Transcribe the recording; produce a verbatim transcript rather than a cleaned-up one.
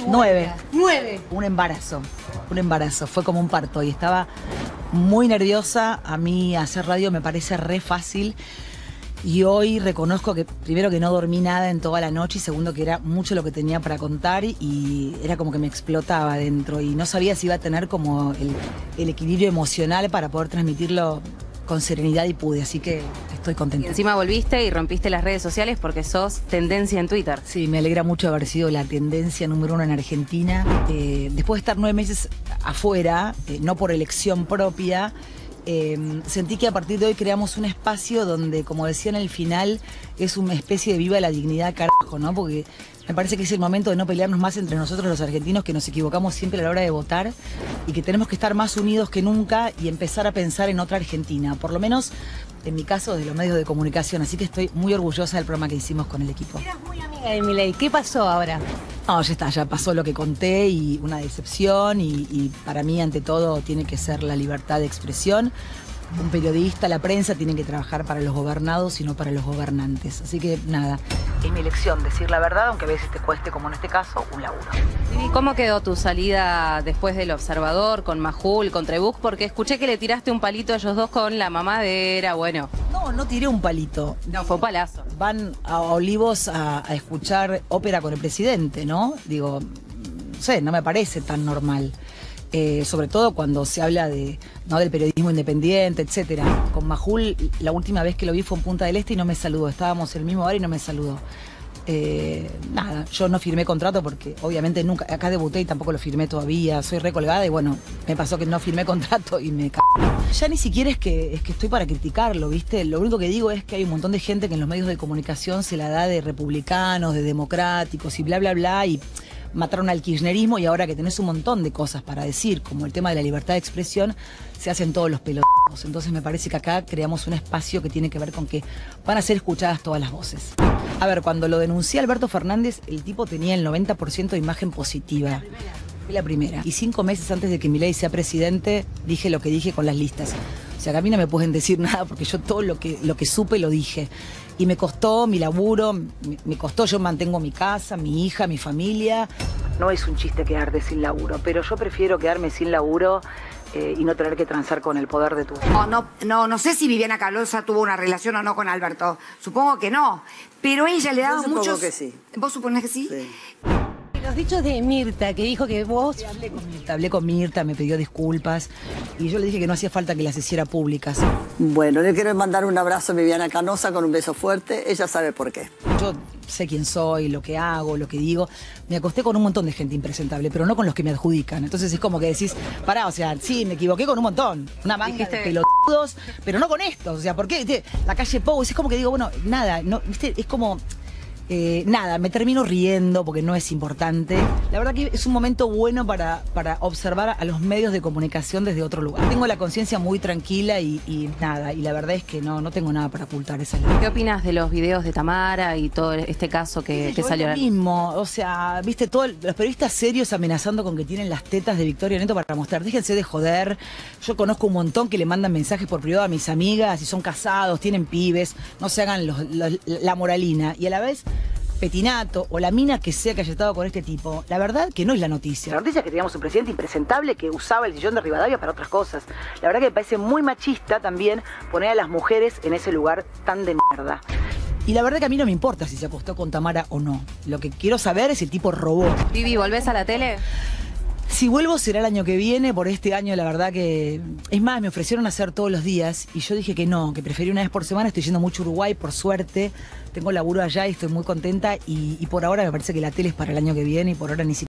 Nueve. Nueve. Un embarazo, un embarazo. Fue como un parto y estaba muy nerviosa. A mí hacer radio me parece re fácil. Y hoy reconozco que primero que no dormí nada en toda la noche y segundo que era mucho lo que tenía para contar y era como que me explotaba dentro y no sabía si iba a tener como el, el equilibrio emocional para poder transmitirlo con serenidad y pude, así que estoy contenta. Y encima volviste y rompiste las redes sociales porque sos tendencia en Twitter. Sí, me alegra mucho haber sido la tendencia número uno en Argentina. Eh, después de estar nueve meses afuera, eh, no por elección propia, Eh, sentí que a partir de hoy creamos un espacio donde, como decía en el final, es una especie de viva la dignidad, carajo, ¿no? Porque me parece que es el momento de no pelearnos más entre nosotros los argentinos, que nos equivocamos siempre a la hora de votar y que tenemos que estar más unidos que nunca y empezar a pensar en otra Argentina, por lo menos en mi caso de los medios de comunicación, así que estoy muy orgullosa del programa que hicimos con el equipo. Eras muy amiga de Milei, ¿qué pasó ahora? No, ya está, ya pasó lo que conté y una decepción y, y para mí ante todo tiene que ser la libertad de expresión. Un periodista, la prensa tienen que trabajar para los gobernados y no para los gobernantes. Así que nada, es mi elección decir la verdad, aunque a veces te cueste, como en este caso, un laburo. ¿Y cómo quedó tu salida después del Observador, con Majul, con Trebuch? Porque escuché que le tiraste un palito a ellos dos con la mamadera, bueno. No, no tiré un palito. No, fue un palazo. Van a Olivos a, a escuchar ópera con el presidente, ¿no? Digo, no sé, no me parece tan normal. Eh, sobre todo cuando se habla de, ¿no? del periodismo independiente, etcétera. Con Majul, la última vez que lo vi fue en Punta del Este y no me saludó. Estábamos en el mismo bar y no me saludó. Eh, nada, yo no firmé contrato porque obviamente nunca, acá debuté y tampoco lo firmé todavía, soy recolgada y bueno, me pasó que no firmé contrato y me c***. Ya ni siquiera es que, es que estoy para criticarlo, ¿viste? Lo único que digo es que hay un montón de gente que en los medios de comunicación se la da de republicanos, de democráticos y bla, bla, bla y mataron al kirchnerismo y ahora que tenés un montón de cosas para decir, como el tema de la libertad de expresión, se hacen todos los pelotudos. Entonces me parece que acá creamos un espacio que tiene que ver con que van a ser escuchadas todas las voces. A ver, cuando lo denuncié a Alberto Fernández, el tipo tenía el noventa por ciento de imagen positiva. Fue la primera. Y cinco meses antes de que Milei sea presidente, dije lo que dije con las listas. O sea, que a mí no me pueden decir nada porque yo todo lo que, lo que supe lo dije. Y me costó mi laburo, me, me costó, yo mantengo mi casa, mi hija, mi familia. No es un chiste quedarte sin laburo, pero yo prefiero quedarme sin laburo eh, y no tener que transar con el poder de tu... No, no, no, no sé si Viviana Canosa tuvo una relación o no con Alberto. Supongo que no. Pero ella le daba Yo supongo muchos... que sí. ¿Vos suponés que sí? Sí. Los dichos de Mirta, que dijo que vos... Sí, hablé con Mirta, hablé con Mirta, me pidió disculpas y yo le dije que no hacía falta que las hiciera públicas. Bueno, le quiero mandar un abrazo a Viviana Canosa con un beso fuerte. Ella sabe por qué. Yo sé quién soy, lo que hago, lo que digo. Me acosté con un montón de gente impresentable, pero no con los que me adjudican. Entonces es como que decís, pará, o sea, sí, me equivoqué con un montón. Una manga Dijiste... de pelotudos, pero no con estos. O sea, ¿por qué? ¿Viste? La calle Pou, es como que digo, bueno, nada, no, ¿viste? Es como... Eh, nada, me termino riendo porque no es importante. La verdad que es un momento bueno para, para observar a los medios de comunicación desde otro lugar. Tengo la conciencia muy tranquila y, y nada, y la verdad es que no, no tengo nada para ocultar esa ley. ¿Qué opinas de los videos de Tamara y todo este caso que, que Yo salió? Lo mismo, o sea, viste, todos los periodistas serios amenazando con que tienen las tetas de Victoria Neto para mostrar. Déjense de joder. Yo conozco un montón que le mandan mensajes por privado a mis amigas y son casados, tienen pibes, no se hagan los, los, la moralina. Y a la vez... Petinato o la mina que sea que haya estado con este tipo, la verdad que no es la noticia. La noticia es que teníamos un presidente impresentable que usaba el sillón de Rivadavia para otras cosas. La verdad que me parece muy machista también poner a las mujeres en ese lugar tan de mierda. Y la verdad que a mí no me importa si se acostó con Tamara o no. Lo que quiero saber es si el tipo robó. Vivi, ¿volvés a la tele? Si vuelvo será el año que viene, por este año la verdad que... Es más, me ofrecieron hacer todos los días y yo dije que no, que prefería una vez por semana. Estoy yendo mucho a Uruguay, por suerte. Tengo laburo allá y estoy muy contenta y, y por ahora me parece que la tele es para el año que viene y por ahora ni siquiera...